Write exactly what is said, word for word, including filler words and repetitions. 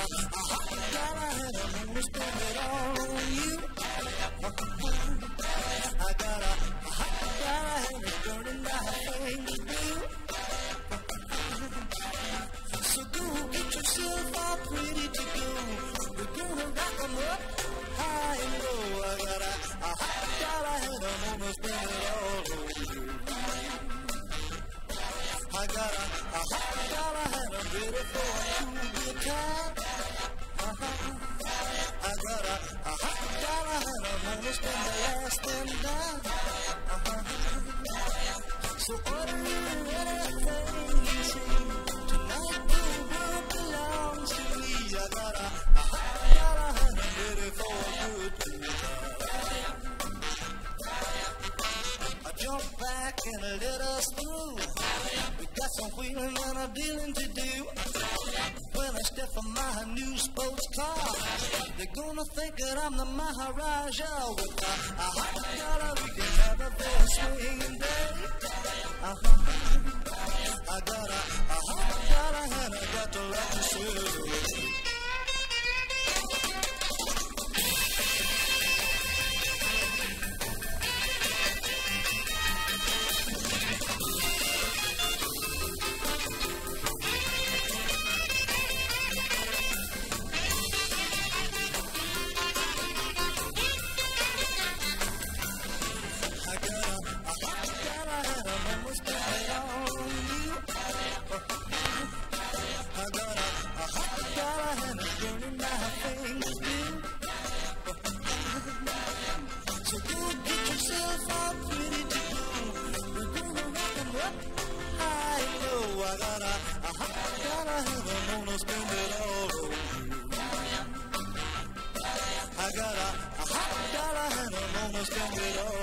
a hot dollar and I'm gonna spend it all on you. I got a, a hot dollar and it's burning my fingers blue. So go get yourself all pretty to go. We're gonna rock 'em up high and low. I got a, a hot dollar and I'm gonna spend it all on you. I got a, a hot dollar and I'm ready for a cool good time. Uh-huh. I got a, a hot dollar and I'm gonna spend the last ten dime. Uh-huh. So order anything you see. Tonight the world belongs to me. I got a, a hot dollar and I'm ready for a good time. I jump back and let us through. We got some wheeling and a dealing to do. When I step on my new sports car, they're gonna think that I'm the Maharaja. With a, a hot dollar, we can have a very swinging day. Uh-huh. I got a, a hot dollar and I got to let you celebrate. So go get yourself all pretty to go. We're gonna rock 'em up high and low. I got a, a hot dollar and I'm gonna spend it all on you. I got a, a hot dollar and I'm gonna spend it all